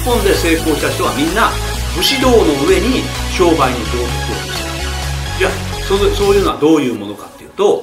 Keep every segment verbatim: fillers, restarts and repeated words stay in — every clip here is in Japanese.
本で成功した人はみんな武士道の上に商売の道徳を見せる。じゃあそそういうのはどういうものかっていうと、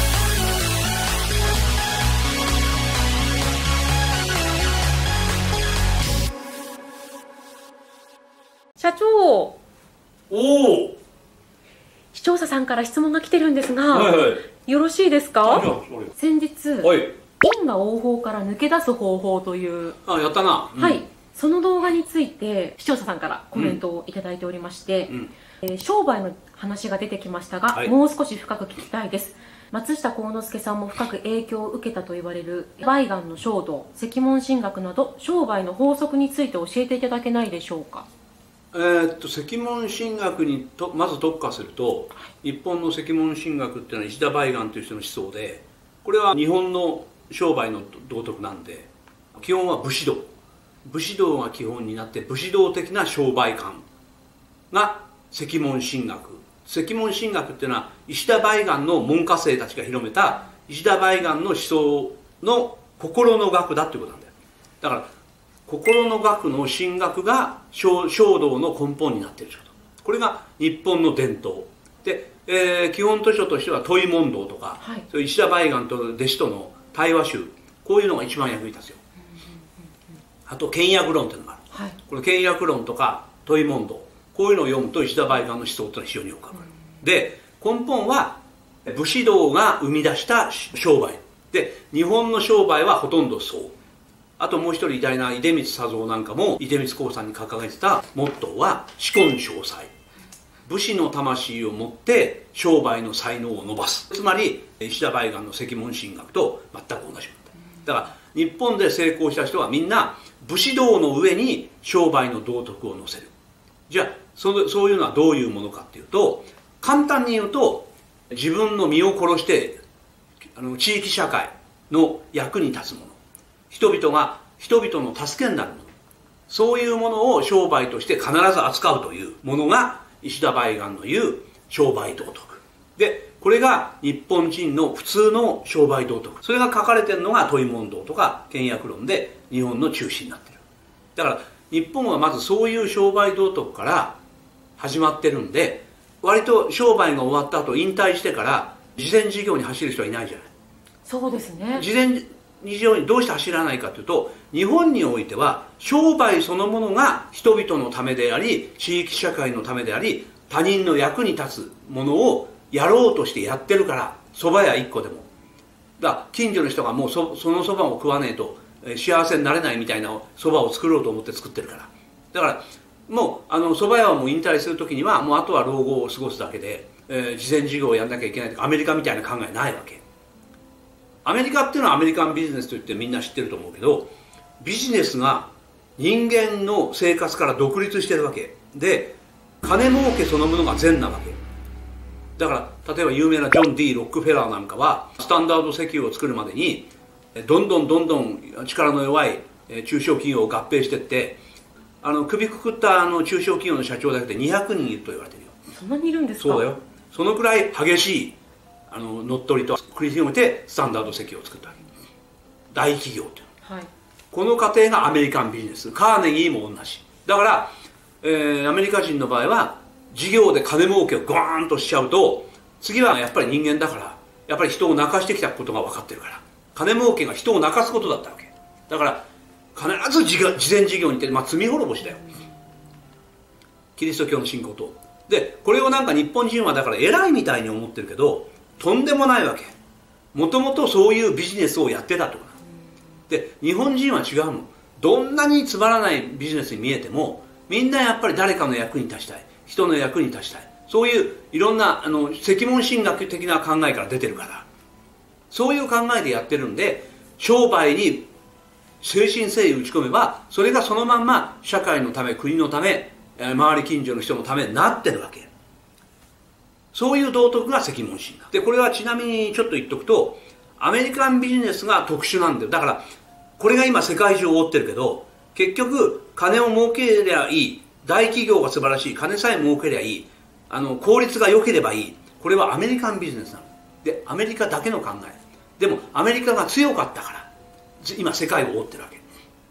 社長、 おお、 視聴者さんから質問が来てるんですが、 はいはい、 よろしいですか？先日、 はい、 因果応報から抜け出す方法という、 あ、やったな、うん、 はい、その動画について視聴者さんからコメントをいただいておりまして、うん、えー、商売の話が出てきましたが、はい、もう少し深く聞きたいです。松下幸之助さんも深く影響を受けたと言われる梅岩の正道、石門神学など商売の法則について教えていただけないでしょうか？ えー、っと石門神学にとまず特化すると、日本の石門神学っていうのは石田梅岩という人の思想で、これは日本の商売の道徳なんで、基本は武士道、武士道が基本になって、武士道的な商売観が石門神学。石門神学っていうのは石田梅岩の門下生たちが広めた石田梅岩の思想の心の学だっていうことなんだよ。だから心の学の神学が正道の根本になっていると。これが日本の伝統で、えー、基本図書としては問い問答とか、はい、そういう石田梅岩と弟子との対話集、こういうのが一番役に立つよ。あと倹約論っていうのがある、はい、この倹約論とか問い問答、こういうのを読むと石田梅岩の思想っていうのは非常によくわかる。で、根本は武士道が生み出した商売で、日本の商売はほとんどそう。あともう一人偉大な出光佐三なんかも、出光興産に掲げてたモットーは至根正才。武士の魂を持って商売の才能を伸ばす。つまり石田梅岩の石門神学と全く同じ。だから日本で成功した人はみんな武士道の上に商売の道徳を乗せる。じゃあそそういうのはどういうものかっていうと、簡単に言うと、自分の身を殺してあの地域社会の役に立つもの、人々が人々の助けになるもの、そういうものを商売として必ず扱うというものが石田梅岩の言う商売道徳で、これが日本人の普通の商売道徳、それが書かれてるのが問い問答とか倹約論で日本の中心になってる。だから日本はまずそういう商売道徳から始まってるんで、割と商売が終わった後引退してから慈善事業に走る人はいないじゃない。 そうですね。 慈善事業にどうして走らないかというと、日本においては商売そのものが人々のためであり、地域社会のためであり、他人の役に立つものをやろうとしてやってるから、蕎麦屋一個でも。だから近所の人がもう そ, その蕎麦を食わねえと幸せになれないみたいな蕎麦を作ろうと思って作ってるから。だからもうあの蕎麦屋はもう引退する時にはもうあとは老後を過ごすだけで、えー、慈善事業をやんなきゃいけないとか、アメリカみたいな考えないわけ。アメリカっていうのはアメリカンビジネスといってみんな知ってると思うけど、ビジネスが人間の生活から独立してるわけで、金儲けそのものが善なわけだから、例えば有名なジョン・ディ・ロックフェラーなんかはスタンダード石油を作るまでにどんどんどんどん力の弱い中小企業を合併していって、あの首くくったあの中小企業の社長だけでにひゃくにんいると言われてるよ。 そんなにいるんですか？ そうだよ。そのくらい激しいあの乗っ取りと繰り広めてスタンダード石油を作ったわけ。大企業っていう、はい、この過程がアメリカンビジネス。カーネギーも同じだから、えー、アメリカ人の場合は事業で金儲けをゴーンとしちゃうと、次はやっぱり人間だからやっぱり人を泣かしてきたことが分かってるから、金儲けが人を泣かすことだったわけだから、必ず慈善事業に行って、まあ、罪滅ぼしだよ、キリスト教の信仰と。でこれをなんか日本人はだから偉いみたいに思ってるけど、とんでもないわけ。もともとそういうビジネスをやってたってことで、日本人は違うの。どんなにつまらないビジネスに見えても、みんなやっぱり誰かの役に立ちたい、人の役に立ちたい、そういういろんなあの石門神学的な考えから出てるから、そういう考えでやってるんで、商売に誠心誠意打ち込めば、それがそのまんま社会のため、国のため、周り近所の人のためになってるわけ。そういう道徳が石門神学で、これはちなみにちょっと言っとくと、アメリカンビジネスが特殊なんだよ。だからこれが今世界中を覆ってるけど、結局金を儲けりゃいい、大企業が素晴らしい、金さえ儲けりゃいい、あの効率が良ければいい、これはアメリカンビジネスなので、アメリカだけの考え。でもアメリカが強かったから今世界を覆ってるわけ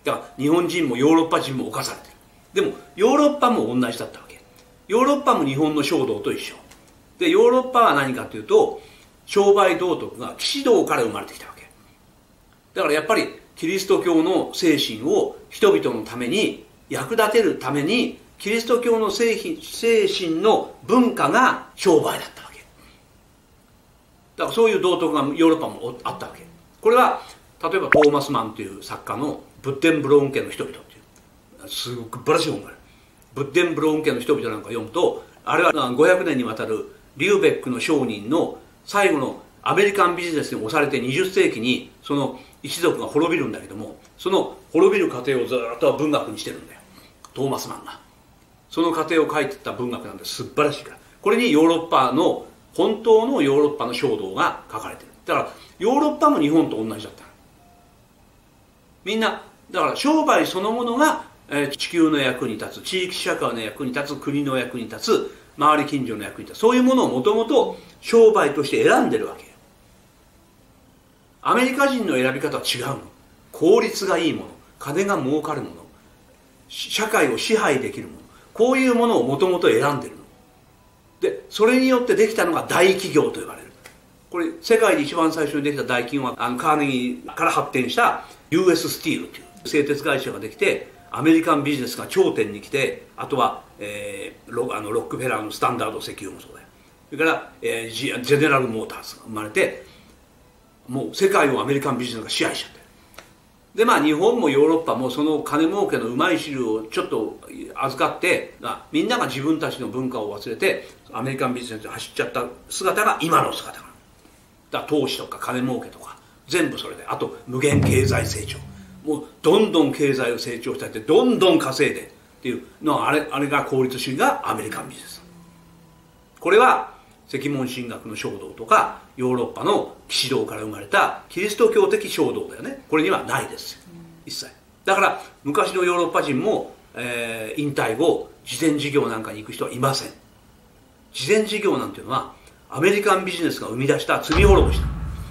だから日本人もヨーロッパ人も侵されてる。でもヨーロッパも同じだったわけ。ヨーロッパも日本の商道と一緒で、ヨーロッパは何かというと商売道徳が騎士道から生まれてきたわけだから、やっぱりキリスト教の精神を人々のために役立てるために、キリスト教の精神、精神の文化が商売だったわけだから、そういう道徳がヨーロッパもあったわけ。これは例えばトーマス・マンという作家のブッデンブローン家の人々っていうすごく素晴らしい本がある。ブッデンブローン家の人々なんか読むと、あれはごひゃくねんにわたるリューベックの商人の最後のアメリカンビジネスに押されてにじゅっせいきにその一族が滅びるんだけども、その滅びる過程をずっと文学にしてるんだよ、トーマス・マンが。その過程を書いてた文学なんで素晴らしいから、これにヨーロッパの本当のヨーロッパの衝動が書かれてる。だからヨーロッパも日本と同じだった。みんなだから商売そのものが、えー、地球の役に立つ、地域社会の役に立つ、国の役に立つ、周り近所の役に立つ、そういうものをもともと商売として選んでるわけよ。アメリカ人の選び方は違うの。効率がいいもの、金が儲かるもの、社会を支配できるもの、こういうものをもともと選んでるので、それによってできたのが大企業と呼ばれる。これ世界で一番最初にできた大企業はあのカーネギーから発展した ユーエス スティールという製鉄会社ができて、アメリカンビジネスが頂点に来て、あとは、えー、ロ, あのロックフェラーのスタンダード石油もそうだよ。それから、えー、ジ, ジェネラルモーターズが生まれて、もう世界をアメリカンビジネスが支配しちゃってる。でまあ日本もヨーロッパもその金儲けのうまい汁をちょっと預かって、みんなが自分たちの文化を忘れてアメリカンビジネスで走っちゃった姿が今の姿が。だから投資とか金儲けとか全部それで、あと無限経済成長、もうどんどん経済を成長したってどんどん稼いでっていうのは、あれあれが効率主義がアメリカンビジネス。これは赤門神学の衝動とかヨーロッパの騎士道から生まれたキリスト教的衝動だよね。これにはないですよ、一切。だから昔のヨーロッパ人も、えー、引退後慈善事業なんかに行く人はいません。慈善事業なんていうのはアメリカンビジネスが生み出した罪滅ぼしだ。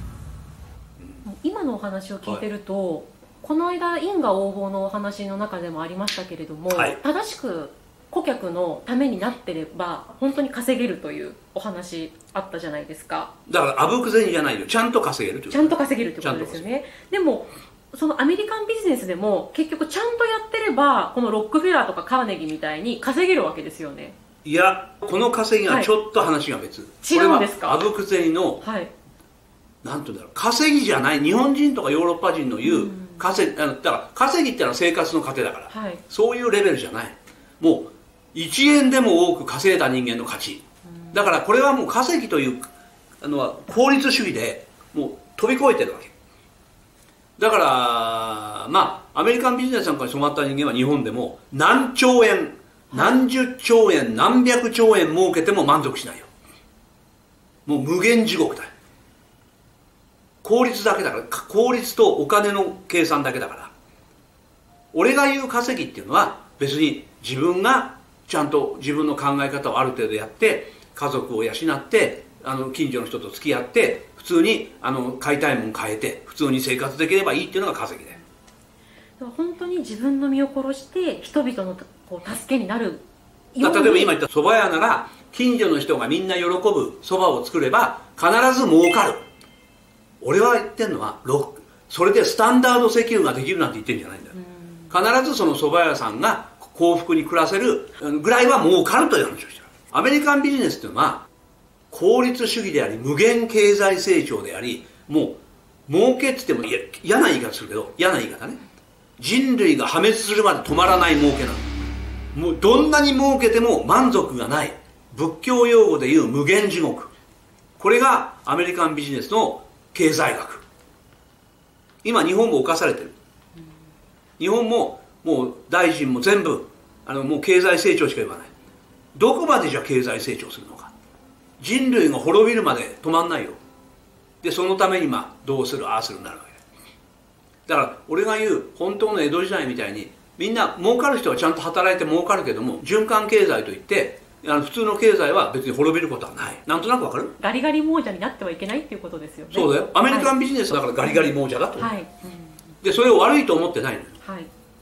今のお話を聞いてると、はい、この間因果応報のお話の中でもありましたけれども、はい、正しく顧客のためになってれば本当に稼げるというお話あったじゃないですか。 だからあぶく銭じゃないよ、ちゃんと稼げるということ。 ちゃんと稼げるということですよね。でもそのアメリカンビジネスでも結局ちゃんとやってればこのロックフェラーとかカーネギーみたいに稼げるわけですよね。 いや、この稼ぎはちょっと話が別、 はい、違うんですか。 あぶく銭の、 はい、 なんていうんだろう、稼ぎじゃない。日本人とかヨーロッパ人の言う稼ぎ、だから稼ぎってのは生活の糧だから、はい、そういうレベルじゃない。もういちえんでも多く稼いだ人間の勝ち。だからこれはもう稼ぎというのは効率主義でもう飛び越えてるわけだから、まあアメリカンビジネスなんかに染まった人間は日本でも何兆円、何十兆円、何百兆円儲けても満足しないよ。もう無限地獄だよ。効率だけだから、効率とお金の計算だけだから。俺が言う稼ぎっていうのは別に自分がちゃんと自分の考え方をある程度やって、家族を養って、あの近所の人と付き合って、普通にあの買いたいもん買えて普通に生活できればいいっていうのが稼ぎだよ。 本当に自分の身を殺して人々のこう助けになるように。例えば今言った蕎麦屋なら近所の人がみんな喜ぶ蕎麦を作れば必ず儲かる。俺は言ってんのはそれでスタンダード石油ができるなんて言ってんじゃないんだよ。必ずその蕎麦屋さんが幸福に暮らせるぐらいは儲かるという話をしてる。アメリカンビジネスというのは効率主義であり無限経済成長であり、もう儲けって言っても嫌な言い方するけど、嫌な言い方ね、人類が破滅するまで止まらない儲けなの。もうどんなに儲けても満足がない、仏教用語でいう無限地獄。これがアメリカンビジネスの経済学。今日本も侵されてる。日本ももう大臣も全部あのもう経済成長しか言わない。どこまでじゃ経済成長するのか。人類が滅びるまで止まんないよ。でそのためにまあどうするああするになるわけだから俺が言う本当の江戸時代みたいにみんな儲かる人はちゃんと働いて儲かるけども、循環経済といってあの普通の経済は別に滅びることはない。なんとなくわかる。 ガリガリ亡者になってはいけないっていうことですよね。 そうだよ。アメリカンビジネスだからガリガリ亡者だと、はい、 はい、 でそれを悪いと思ってないのよ。 はい、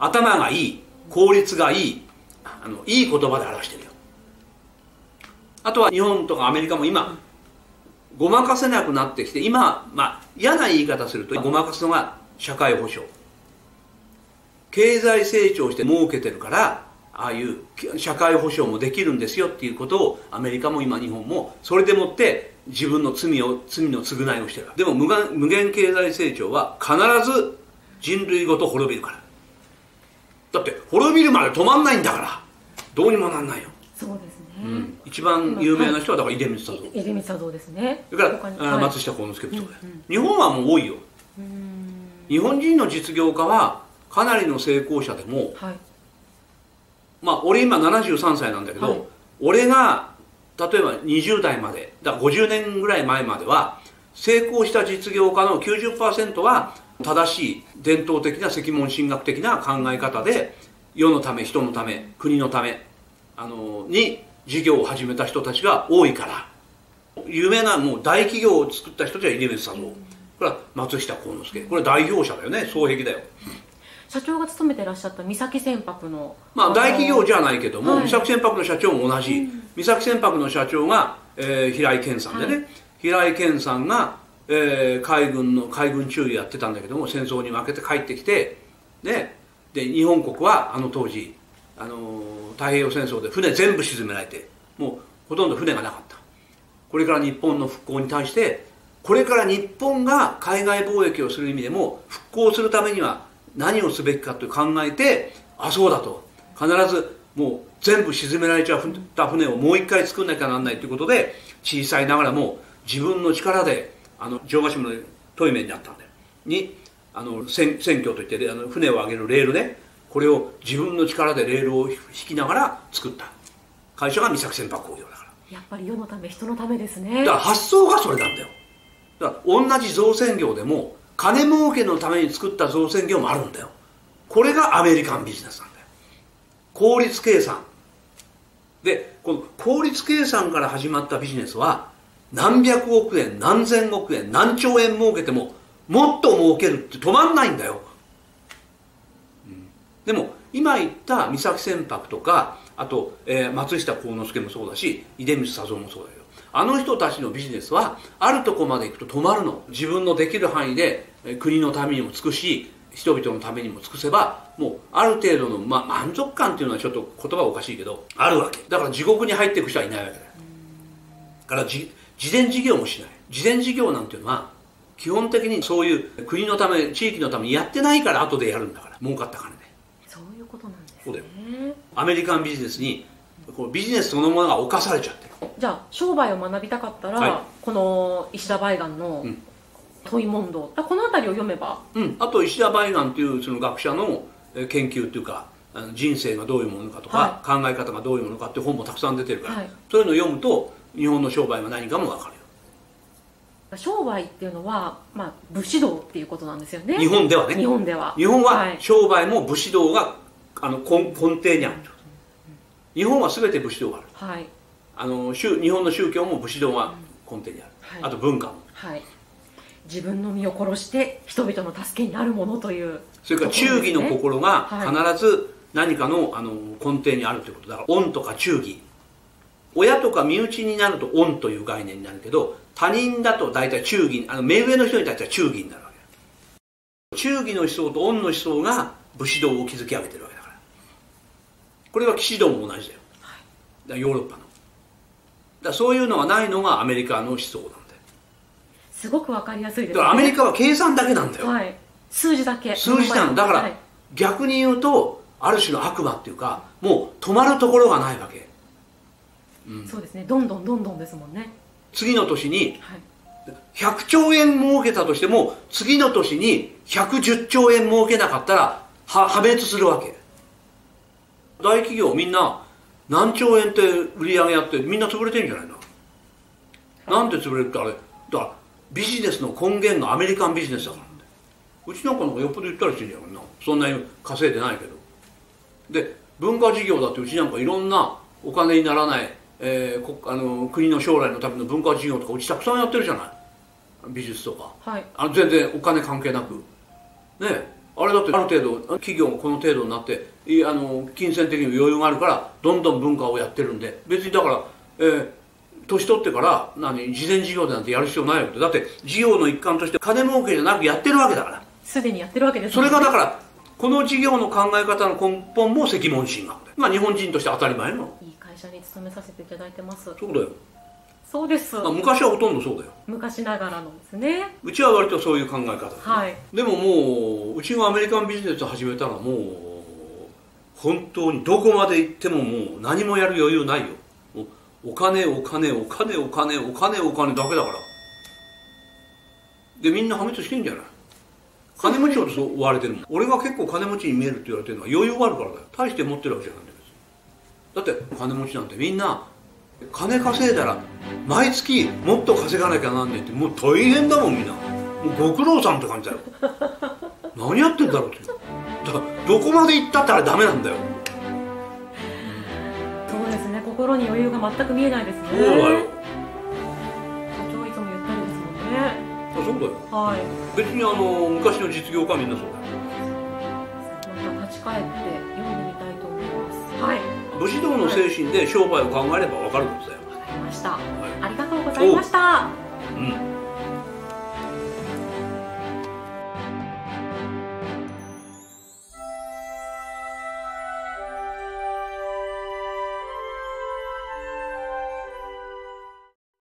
頭がいい、効率がいい、あのいい言葉で表してるよ。あとは日本とかアメリカも今ごまかせなくなってきて、今、まあ、嫌な言い方するとごまかすのが社会保障、経済成長して儲けてるから、ああいう社会保障もできるんですよっていうことをアメリカも今日本もそれでもって自分の罪を罪の償いをしてる。でも無限無限経済成長は必ず人類ごと滅びるから。だって滅びるまで止まんないんだから、どうにもなんないよ。 そうですね、 うん、一番有名な人はだから出光佐三、 出光佐三ですね。 それから松下幸之助もそうだよ、うんうん、日本はもう多いよ。うん、日本人の実業家はかなりの成功者でも、はい、まあ俺今ななじゅうさんさいなんだけど、はい、俺が例えばにじゅうだいまでだからごじゅうねんぐらい前までは成功した実業家の きゅうじゅっパーセント は正しい伝統的な積問神学的な考え方で世のため人のため国のためあのに事業を始めた人たちが多いから、有名なもう大企業を作った人たちは出光佐三、これは松下幸之助、これは代表者だよね、双璧だよ。 社長が勤めてらっしゃった三崎船舶の、 まあ大企業じゃないけども、はい、三崎船舶の社長も同じ、うん、三崎船舶の社長が、えー、平井堅さんでね、はい、平井堅さんが、えー、海軍の海軍中尉やってたんだけども、戦争に負けて帰ってきて、ね、で日本国はあの当時、あのー、太平洋戦争で船全部沈められて、もうほとんど船がなかった。これから日本の復興に対して、これから日本が海外貿易をする意味でも復興するためには何をすべきかと考えて、あ、そうだと、必ずもう全部沈められちゃった船をもう一回作んなきゃなんないということで、小さいながらも自分の力で、あの城ヶ島の遠い面にあったんだよに、あの船橋といってあの船を上げるレールね、これを自分の力でレールを引きながら作った会社が三崎船舶工業だから。 やっぱり世のため人のためですね。 だから発想がそれなんだよ。だから同じ造船業でも金儲けのために作った造船業もあるんだよ。これがアメリカンビジネスなんだよ。効率計算で、この効率計算から始まったビジネスは何百億円何千億円何兆円儲けてももっと儲けるって止まんないんだよ、うん、でも今言った三崎船舶とか、あと、えー、松下幸之助もそうだし出光佐三もそうだけど、あの人たちのビジネスはあるとこまで行くと止まるの。自分のできる範囲で国のためにも尽くし、人々のためにも尽くせば、もうある程度の、まあ、満足感っていうのはちょっと言葉はおかしいけどあるわけだから、地獄に入っていく人はいないわけだよ。だからじ事前事業もしない。事前事業なんていうのは基本的にそういう国のため地域のためにやってないから後でやるんだから、儲かった金で。 そういうことなんですね。 そうだよ。アメリカンビジネスにこうビジネスそのものが侵されちゃってる。 じゃあ商売を学びたかったら、はい、この石田梅岩の問い問答、うん、この辺りを読めば、 うん、あと石田梅岩っていうその学者の研究っていうか、人生がどういうものかとか、はい、考え方がどういうものかっていう本もたくさん出てるから、はい、そういうのを読むと日本の商売は何かも分かるよ。 商売っていうのは、まあ、武士道っていうことなんですよね。 日本ではね。 日本では日本は商売も武士道があの 根, 根底にある。日本は全て武士道がある、はい、あの日本の宗教も武士道が根底にある、はい、あと文化も、 はい、自分の身を殺して人々の助けになるものという、 それから忠義の心が必ず何か の, あの根底にあるということだから、恩とか忠義、親とか身内になると恩という概念になるけど、他人だと大体忠義、あの目上の人に対しては忠義になるわけ。忠義の思想と恩の思想が武士道を築き上げてるわけだから、これは騎士道も同じだよ、はい、だヨーロッパのだそういうのがないのがアメリカの思想なんだよ。 すごくわかりやすいですね。 だからアメリカは計算だけなんだよ、 はい、数字だけ、 数字なのだから、はい、逆に言うとある種の悪魔っていうか、もう止まるところがないわけ、 うん、そうですね、どんどんどんどんですもんね。 次の年にひゃくちょうえん儲けたとしても、次の年にひゃくじゅっちょうえん儲けなかったらは破滅するわけ。大企業みんな何兆円って売り上げやってみんな潰れてんじゃないの。なんで潰れるって、あれだからビジネスの根源がアメリカンビジネスだからなんだよ。うちなんかの方がよっぽど言ったりしてるんじゃないな、そんなに稼いでないけど。で文化事業だってうちなんかいろんなお金にならない、えー、こあの国の将来のための文化事業とかうちたくさんやってるじゃない。美術とか、はい、あの全然お金関係なくね、ああれだってある程度企業もこの程度になっていあの金銭的に余裕があるからどんどん文化をやってるんで、別にだから、えー、年取ってから何事前事業でなんてやる必要ないわけで、だって事業の一環として金儲けじゃなくやってるわけだから、 すでにやってるわけですもんね。それがだからこの事業の考え方の根本も石門神学で、まあ日本人として当たり前のいい会社に勤めさせていただいてます。 そうだよ。 そうです。 昔はほとんどそうだよ。 昔ながらのですね。 うちは割とそういう考え方、ね、 はい。 でももううちがアメリカンビジネスを始めたらもう本当にどこまで行ってももう何もやる余裕ないよ。もうお金お金お金お金お金お金だけだから。でみんな破滅してんじゃない。金持ちほどそう追われてるもん。俺が結構金持ちに見えるって言われてるのは余裕があるからだよ。大して持ってるわけじゃないんだよ。だって金持ちなんてみんな金稼いだら毎月もっと稼がなきゃなんねえって、もう大変だもんみんな。もうご苦労さんって感じだよ。何やってんだろうって。だからどこまで行ったってあれダメなんだよ。 そうですね、心に余裕が全く見えないですね。 そうだよ。 社長いつも言ったりですもんね。 あ、そうだよ。 はい。 別にあの昔の実業家はみんなそうだよ。 また立ち返って読んでみたいと思います。はい。 武士道の精神で商売を考えれば分かることだよ。 わかりました。 はい、 ありがとうございました。 うん。